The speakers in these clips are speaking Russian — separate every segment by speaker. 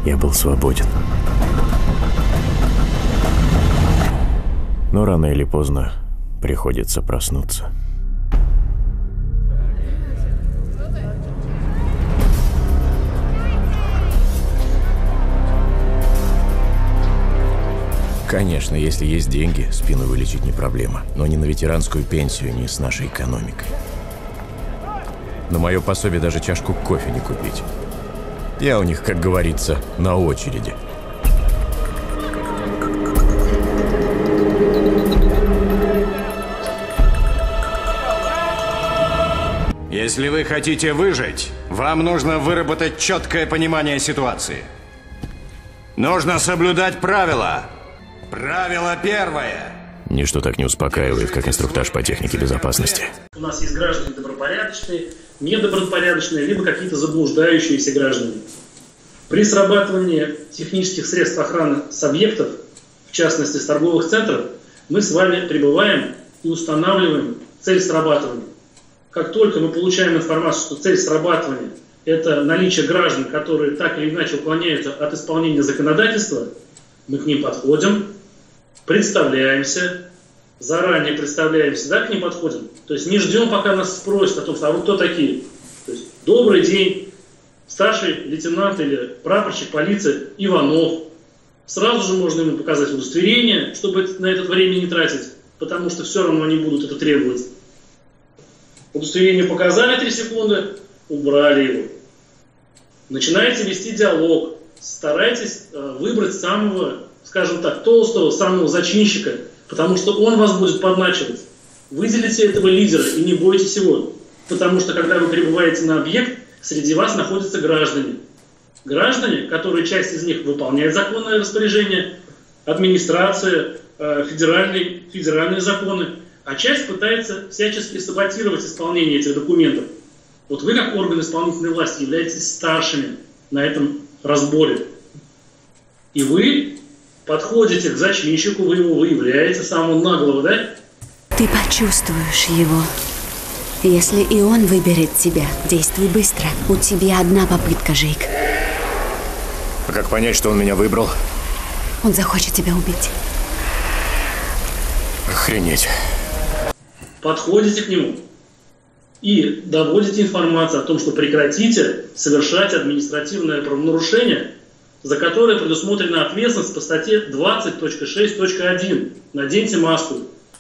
Speaker 1: я был свободен. Но рано или поздно приходится проснуться. Конечно, если есть деньги, спину вылечить не проблема. Но не на ветеранскую пенсию, не с нашей экономикой. На мое пособие даже чашку кофе не купить. Я у них, как говорится, на очереди.
Speaker 2: Если вы хотите выжить, вам нужно выработать четкое понимание ситуации. Нужно соблюдать правила. Правило первое.
Speaker 1: Ничто так не успокаивает, как инструктаж по технике безопасности.
Speaker 3: У нас есть граждане добропорядочные, недобропорядочные, либо какие-то заблуждающиеся граждане. При срабатывании технических средств охраны с объектов, в частности с торговых центров, мы с вами прибываем и устанавливаем цель срабатывания. Как только мы получаем информацию, что цель срабатывания – это наличие граждан, которые так или иначе уклоняются от исполнения законодательства, мы к ним подходим, представляемся, заранее представляемся, да, к ним подходим. То есть не ждем, пока нас спросят о том, а вы кто такие. То есть добрый день, старший лейтенант или прапорщик полиции Иванов. Сразу же можно ему показать удостоверение, чтобы на это время не тратить, потому что все равно они будут это требовать. Удостоверение показали 3 секунды, убрали его. Начинаете вести диалог, старайтесь выбрать самого, скажем так, толстого, самого зачинщика, потому что он вас будет подначивать. Выделите этого лидера и не бойтесь его, потому что когда вы прибываете на объект, среди вас находятся граждане. Граждане, которые часть из них выполняет законное распоряжение, администрация, федеральные законы, а часть пытается всячески саботировать исполнение этих документов. Вот вы, как орган исполнительной власти, являетесь старшими на этом разборе. И вы подходите к зачинщику, вы его выявляете, самого наглого, да?
Speaker 4: Ты почувствуешь его. Если и он выберет тебя, действуй быстро. У тебя одна попытка, Жейк.
Speaker 1: А как понять, что он меня выбрал?
Speaker 4: Он захочет тебя убить.
Speaker 1: Охренеть.
Speaker 3: Подходите к нему и доводите информацию о том, что прекратите совершать административное правонарушение, за которое предусмотрена ответственность по статье 20.6.1. Наденьте маску.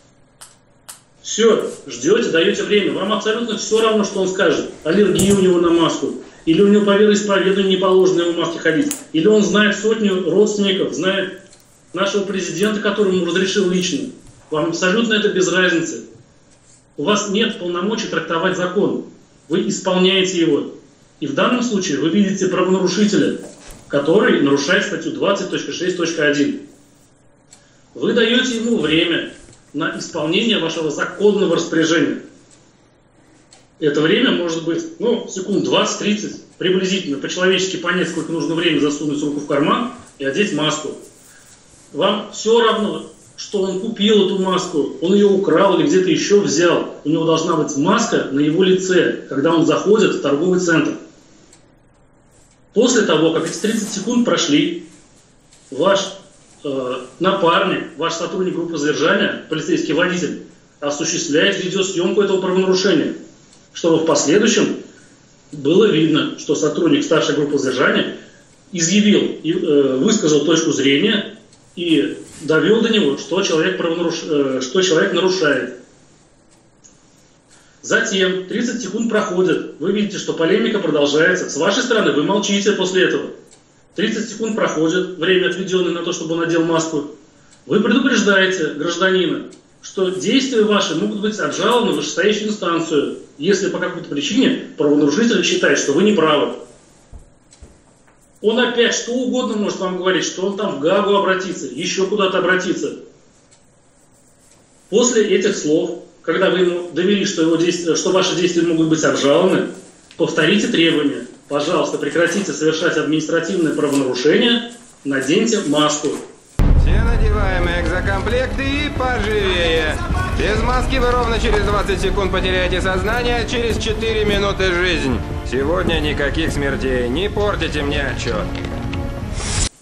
Speaker 3: Все, ждете, даете время. Вам абсолютно все равно, что он скажет. Аллергия у него на маску. Или у него по вероисповеданию не положено ему в маске ходить. Или он знает сотню родственников, знает нашего президента, которому разрешил лично. Вам абсолютно это без разницы. У вас нет полномочий трактовать закон. Вы исполняете его. И в данном случае вы видите правонарушителя, который нарушает статью 20.6.1. Вы даете ему время на исполнение вашего законного распоряжения. Это время может быть, секунд 20-30, приблизительно, по-человечески понять, сколько нужно времени засунуть руку в карман и одеть маску. Вам все равно, что он купил эту маску, он ее украл или где-то еще взял. У него должна быть маска на его лице, когда он заходит в торговый центр. После того, как эти 30 секунд прошли, ваш напарник, ваш сотрудник группы задержания, полицейский водитель, осуществляет видеосъемку этого правонарушения, чтобы в последующем было видно, что сотрудник старшей группы задержания изъявил, высказал точку зрения и довел до него, что человек нарушает. Затем 30 секунд проходит, вы видите, что полемика продолжается. С вашей стороны вы молчите после этого. 30 секунд проходит, время отведенное на то, чтобы он надел маску. Вы предупреждаете гражданина, что действия ваши могут быть обжалованы в вышестоящую инстанцию, если по какой-то причине правонарушитель считает, что вы не правы. Он опять что угодно может вам говорить, что он там в Гаагу обратится, еще куда-то обратится. После этих слов, когда вы ему довели, что ваши действия могут быть обжалованы, повторите требования. Пожалуйста, прекратите совершать административное правонарушение, наденьте маску.
Speaker 5: Все надеваем экзокомплекты и поживее. Без маски вы ровно через 20 секунд потеряете сознание, а через 4 минуты жизнь. Сегодня никаких смертей, не портите мне отчет.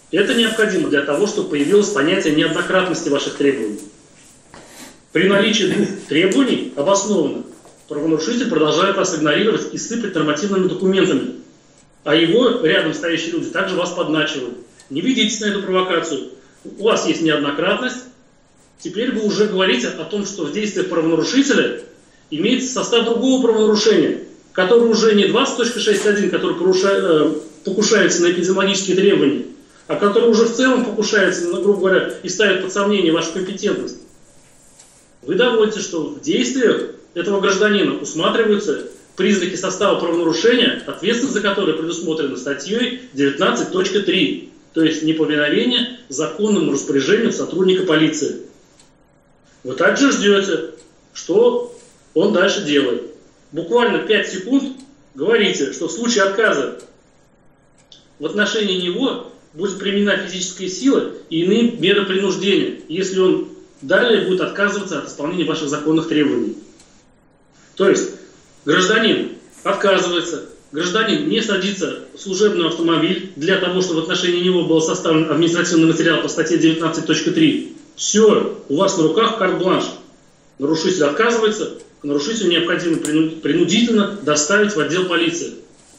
Speaker 3: Это необходимо для того, чтобы появилось понятие неоднократности ваших требований. При наличии двух требований обоснованно правонарушитель продолжает вас игнорировать и сыпать нормативными документами. А его рядом стоящие люди также вас подначивают. Не ведитесь на эту провокацию. У вас есть неоднократность. Теперь вы уже говорите о том, что в действиях правонарушителя имеется состав другого правонарушения, который уже не 20.6.1, который покушается на эпидемиологические требования, а который уже в целом покушается, грубо говоря, и ставит под сомнение вашу компетентность. Вы доводите, что в действиях этого гражданина усматриваются признаки состава правонарушения, ответственность за которое предусмотрена статьей 19.3, то есть неповиновение законному распоряжению сотрудника полиции. Вы также ждете, что он дальше делает. Буквально 5 секунд говорите, что в случае отказа в отношении него будет применена физическая сила и иные меры принуждения, если он далее будет отказываться от исполнения ваших законных требований. То есть гражданин отказывается, гражданин не садится в служебный автомобиль для того, чтобы в отношении него был составлен административный материал по статье 19.3. Все, у вас на руках карт-бланш. Нарушитель отказывается, к нарушителю необходимо принудительно доставить в отдел полиции.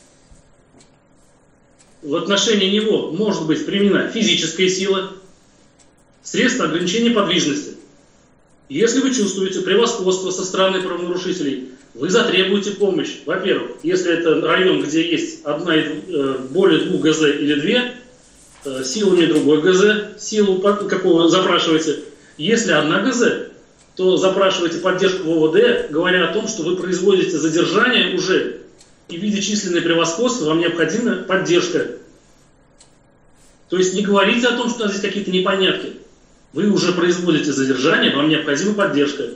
Speaker 3: В отношении него может быть применена физическая сила, средства ограничения подвижности. Если вы чувствуете превосходство со стороны правонарушителей, вы затребуете помощь. Во-первых, если это район, где есть более 2 ГЗ или 2, силами другой ГЗ, силу какого запрашиваете. Если 1 ГЗ, то запрашиваете поддержку в ОВД, говоря о том, что вы производите задержание уже, и в виде численное превосходство вам необходима поддержка. То есть не говорите о том, что у нас здесь какие-то непонятки. Вы уже производите задержание, вам необходима поддержка.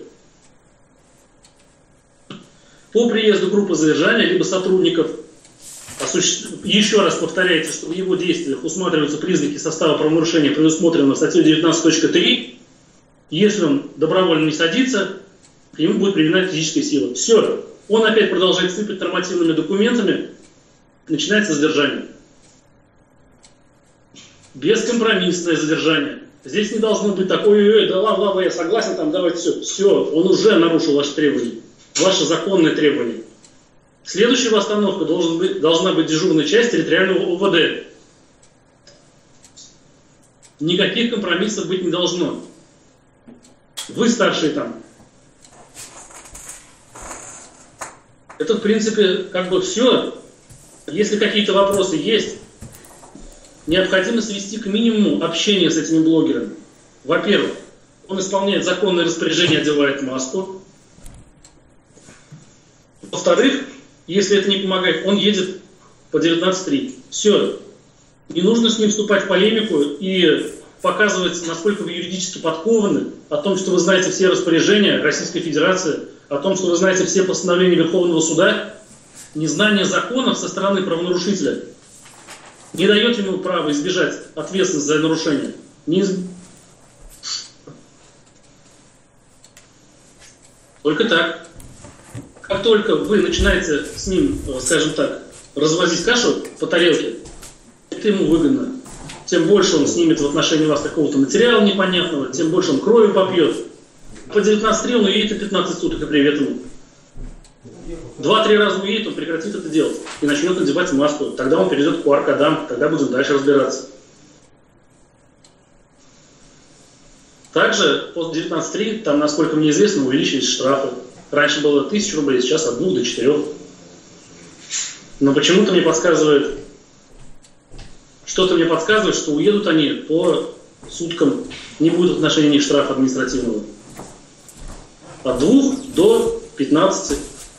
Speaker 3: По приезду группы задержания, либо сотрудников, еще раз повторяйте, что в его действиях усматриваются признаки состава правонарушения, предусмотренного статьей 19.3. Если он добровольно не садится, к нему будет применена физическая сила. Все. Он опять продолжает сыпать нормативными документами, начинается задержание. Бескомпромиссное задержание. Здесь не должно быть такой, да ладно, я согласен, там давайте все. Все, он уже нарушил ваши требования, ваши законные требования. Следующая остановка должна быть дежурная часть территориального ОВД. Никаких компромиссов быть не должно. Вы старшие там. Это, в принципе, как бы все. Если какие-то вопросы есть, необходимо свести к минимуму общение с этими блогерами. Во-первых, он исполняет законное распоряжение, одевает маску. Во-вторых, если это не помогает, он едет по 19.3. Все. Не нужно с ним вступать в полемику и показывать, насколько вы юридически подкованы, о том, что вы знаете все распоряжения Российской Федерации, о том, что вы знаете все постановления Верховного Суда. Незнание законов со стороны правонарушителя не дает ему права избежать ответственности за нарушение. Только так. Как только вы начинаете с ним, скажем так, развозить кашу по тарелке, это ему выгодно. Тем больше он снимет в отношении вас какого-то материала непонятного, тем больше он крови попьет. По 19.3 он уедет на 15 суток, и привет ему. 2-3 раза уедет, он прекратит это делать и начнет надевать маску. Тогда он перейдет к QR-кодам, тогда будем дальше разбираться. Также после 19.3, там, насколько мне известно, увеличились штрафы. Раньше было 1000 рублей, сейчас от 2 до 4. Но почему-то мне подсказывает, что-то мне подсказывает, что уедут они по суткам, не будет в отношении них штрафа административного. От 2 до 15.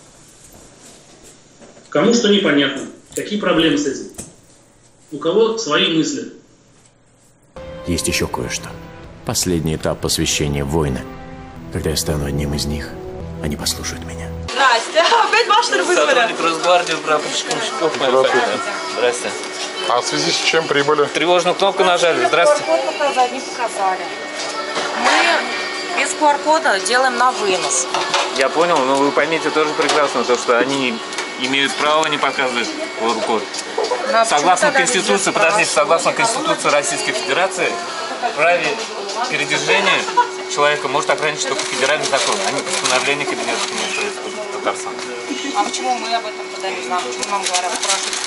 Speaker 3: Кому что непонятно, какие проблемы с этим. У кого свои мысли.
Speaker 1: Есть еще кое-что. Последний этап посвящения воина. Когда я стану одним из них, они послушают меня.
Speaker 6: Здрасте. Опять ваш, что ли, вызвали?
Speaker 7: Сотрудник Росгвардии, прапорщик Мшков. Здрасте.
Speaker 8: А в связи с чем прибыли?
Speaker 7: Тревожную кнопку нажали. Здрасте.
Speaker 6: QR-код показать, не показали. Мы без QR-кода делаем на вынос.
Speaker 7: Я понял, но вы поймите тоже прекрасно, то, что они имеют право не показывать QR-код. Согласно Конституции, подождите, согласно Конституции Российской Федерации, праве передвижения человека может ограничить только федеральный закон, а не постановление Кабинета министров Республики Татарстан.
Speaker 6: А почему мы об этом подаем? Почему нам говорят спрашивать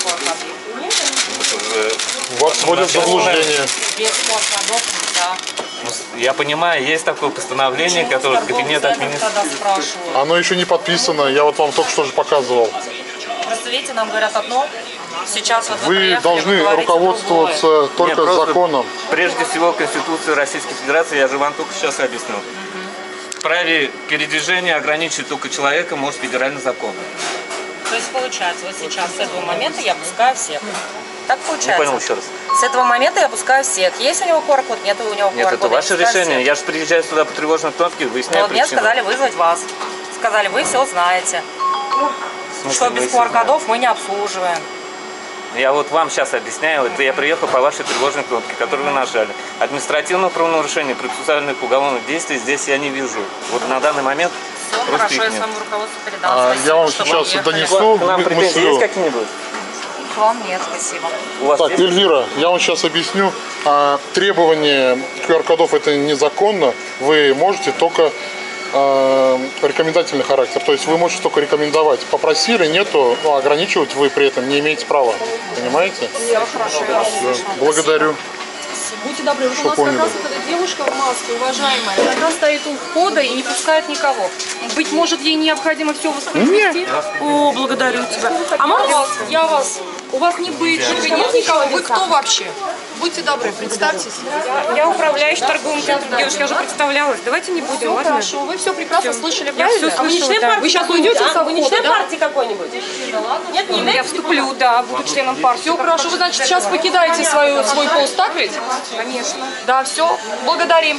Speaker 6: QR-код?
Speaker 8: Вас вводят в заблуждение.
Speaker 6: Без QR-кодов нельзя.
Speaker 7: Я понимаю, есть такое постановление, которое Кабинета министров...
Speaker 8: Оно еще не подписано, я вот вам только что же показывал.
Speaker 6: Просто видите, нам говорят одно, сейчас вот
Speaker 8: Вы должны руководствоваться только законом.
Speaker 7: Прежде всего, Конституция Российской Федерации, я же вам только сейчас объяснил. В праве передвижения ограничить только человека может федеральный закон.
Speaker 6: То есть получается, вот сейчас с этого момента я пускаю всех. Так получается.
Speaker 7: Не понял еще раз.
Speaker 6: С этого момента я пускаю всех. Есть у него QR-код, нет у него QR-кода.
Speaker 7: Нет, это ваше решение. Я же приезжаю сюда по тревожной кнопке, выясняю
Speaker 6: вот
Speaker 7: причину.
Speaker 6: мне сказали вызвать вас. Сказали, вы все знаете. Что без QR-кодов мы не обслуживаем.
Speaker 7: Я вот вам сейчас объясняю, это я приехал по вашей тревожной кнопке, которую вы нажали. Административного правонарушения, процессуальных уголовных действий здесь я не вижу. Вот на данный момент
Speaker 6: все
Speaker 7: просто
Speaker 6: хорошо,
Speaker 7: их
Speaker 6: я
Speaker 7: нет.
Speaker 6: своему руководству передала.
Speaker 8: Я вам сейчас донесу
Speaker 7: К нам претензии есть какие-нибудь?
Speaker 6: К вам нет, спасибо.
Speaker 7: У вас
Speaker 8: Так,
Speaker 7: есть?
Speaker 8: Эльвира, я вам сейчас объясню. Требование QR-кодов это незаконно. Вы можете только рекомендательный характер. То есть вы можете только рекомендовать. Попросили, нету, но ограничивать вы при этом не имеете права. Понимаете?
Speaker 6: Хорошо, я вас услышала.
Speaker 8: Благодарю.
Speaker 9: Будьте добры, вот у нас как раз вот эта девушка в маске, уважаемая, она стоит у входа и не пускает никого. Быть может, ей необходимо все воспроизвести? О, благодарю тебя. А можно у вас не бейджика, нет никого? Вы кто вообще? Будьте добры, представьтесь.
Speaker 10: Я управляющий торговым центром, девушка, я уже представлялась. Давайте не будем, ладно?
Speaker 9: Хорошо, вы все прекрасно слышали,
Speaker 10: Я
Speaker 9: правильно?
Speaker 10: все слышала, да.
Speaker 9: Вы сейчас уйдете со
Speaker 10: Вы не
Speaker 9: входа,
Speaker 10: член
Speaker 9: да?
Speaker 10: партии какой-нибудь? Нет, не я вступлю, да, буду членом партии.
Speaker 9: Все хорошо, вы, значит, сейчас покидаете свой пост, так ведь?
Speaker 10: Конечно.
Speaker 9: Да, все, благодарим.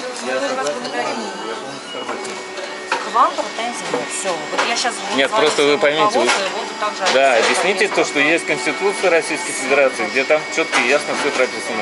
Speaker 6: К вам претензий нет. Все. Вот я сейчас
Speaker 7: Нет, просто вы поймите, да, объясните то, что есть Конституция Российской Федерации, где там четко и ясно все прописано.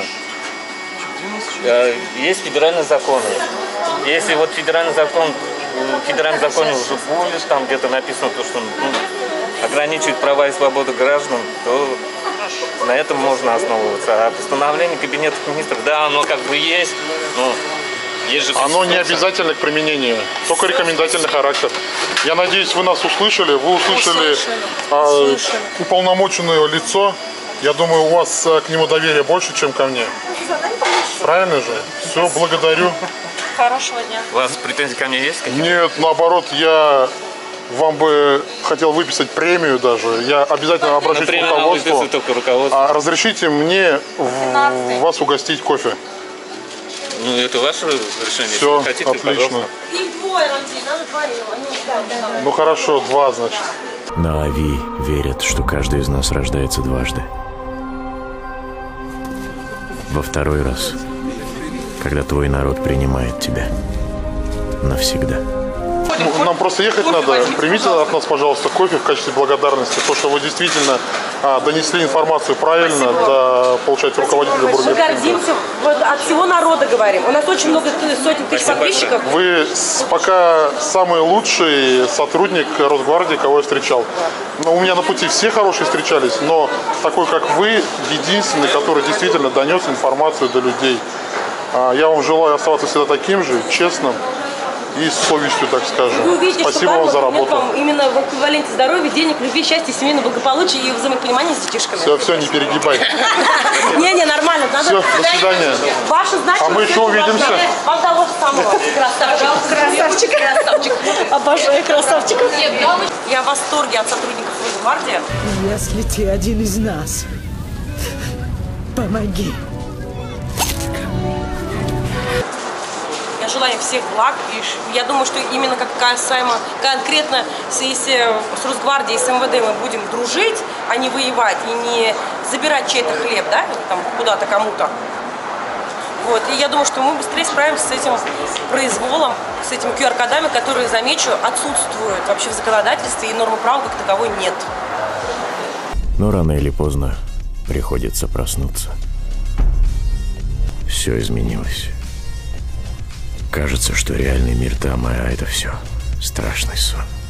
Speaker 7: Есть федеральные законы. Если вот федеральный законе уже будешь, там где-то написано то, что ограничивает права и свободы граждан, то на этом можно основываться. А постановление Кабинета министров, да, оно как бы есть, но есть же...
Speaker 8: Оно не обязательно к применению, только рекомендательный характер. Я надеюсь, вы нас услышали. Вы услышали уполномоченное лицо. Я думаю, у вас к нему доверие больше, чем ко мне. Правильно же? Все, благодарю.
Speaker 6: Хорошего дня.
Speaker 7: У вас претензии ко мне есть?
Speaker 8: Нет, наоборот, я вам бы хотел выписать премию даже. Я обязательно обращусь к руководству. Разрешите мне вас угостить кофе.
Speaker 7: Ну, это ваше решение.
Speaker 8: Все,
Speaker 7: если хотите,
Speaker 8: отлично.
Speaker 7: пожалуйста.
Speaker 8: Ну хорошо, 2, значит.
Speaker 1: На Ави верят, что каждый из нас рождается дважды. Во второй раз, когда твой народ принимает тебя навсегда.
Speaker 8: Нам просто ехать надо. Примите от нас, пожалуйста, кофе в качестве благодарности. То, что вы действительно донесли информацию правильно до, получается, руководителя Бургер.
Speaker 10: Мы гордимся, вот от всего народа говорим. У нас очень много сотен тысяч подписчиков.
Speaker 8: Вы пока самый лучший сотрудник Росгвардии, кого я встречал. Но у меня на пути все хорошие встречались, но такой, как вы, единственный, который действительно донес информацию до людей. Я вам желаю оставаться всегда таким же, честным и с совестью, так скажем.
Speaker 10: Вы увидите,
Speaker 8: спасибо вам за работу.
Speaker 10: Вам именно в эквиваленте здоровья, денег, любви, счастья, семейного благополучия и взаимопонимания с детишками.
Speaker 8: Все, не перегибай.
Speaker 10: Не, нормально.
Speaker 8: Все, до свидания.
Speaker 10: Ваша значимость.
Speaker 8: А мы еще увидимся.
Speaker 10: Вам того же самого. Красавчик. Красавчик. Обожаю красавчиков. Я в восторге от сотрудников Росгвардии.
Speaker 11: Если ты один из нас, помоги.
Speaker 10: Я желаю им всех благ, и я думаю, что именно как касаемо конкретно если с Росгвардией, с МВД мы будем дружить, а не воевать и не забирать чей-то хлеб, да, там куда-то кому-то. Вот, и я думаю, что мы быстрее справимся с этим произволом, с этими QR-кодами, которые, замечу, отсутствуют вообще в законодательстве, и нормы права как таковой нет.
Speaker 1: Но рано или поздно приходится проснуться. Все изменилось. Кажется, что реальный мир там, а это все страшный сон.